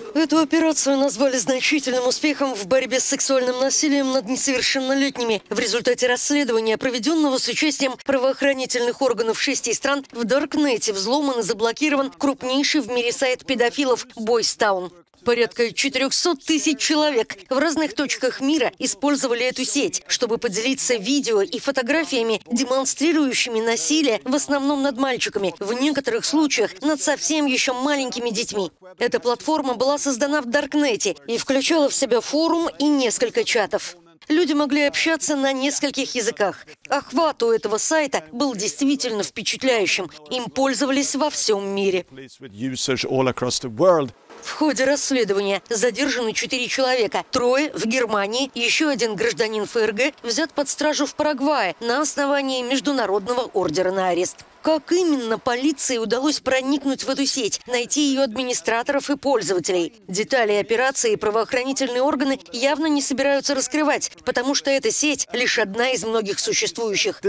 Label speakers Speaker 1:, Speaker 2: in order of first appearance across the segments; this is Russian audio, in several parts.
Speaker 1: Эту операцию назвали значительным успехом в борьбе с сексуальным насилием над несовершеннолетними. В результате расследования, проведенного с участием правоохранительных органов 6 стран, в Даркнете взломан и заблокирован крупнейший в мире сайт педофилов Бойстаун. Порядка 400 тысяч человек в разных точках мира использовали эту сеть, чтобы поделиться видео и фотографиями, демонстрирующими насилие в основном над мальчиками, в некоторых случаях над совсем еще маленькими детьми. Эта платформа была создана в Даркнете и включала в себя форум и несколько чатов. Люди могли общаться на нескольких языках. Охват у этого сайта был действительно впечатляющим. Им пользовались во всем мире. В ходе расследования задержаны 4 человека. 3 в Германии, еще 1 гражданин ФРГ взят под стражу в Парагвае на основании международного ордера на арест. Как именно полиции удалось проникнуть в эту сеть, найти ее администраторов и пользователей? Детали операции правоохранительные органы явно не собираются раскрывать, потому что эта сеть лишь одна из многих существующих.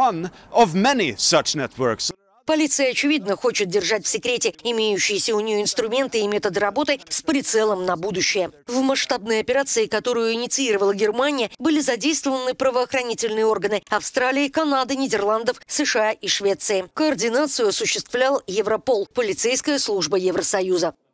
Speaker 1: Полиция, очевидно, хочет держать в секрете имеющиеся у нее инструменты и методы работы с прицелом на будущее. В масштабной операции, которую инициировала Германия, были задействованы правоохранительные органы Австралии, Канады, Нидерландов, США и Швеции. Координацию осуществлял Европол, полицейская служба Евросоюза.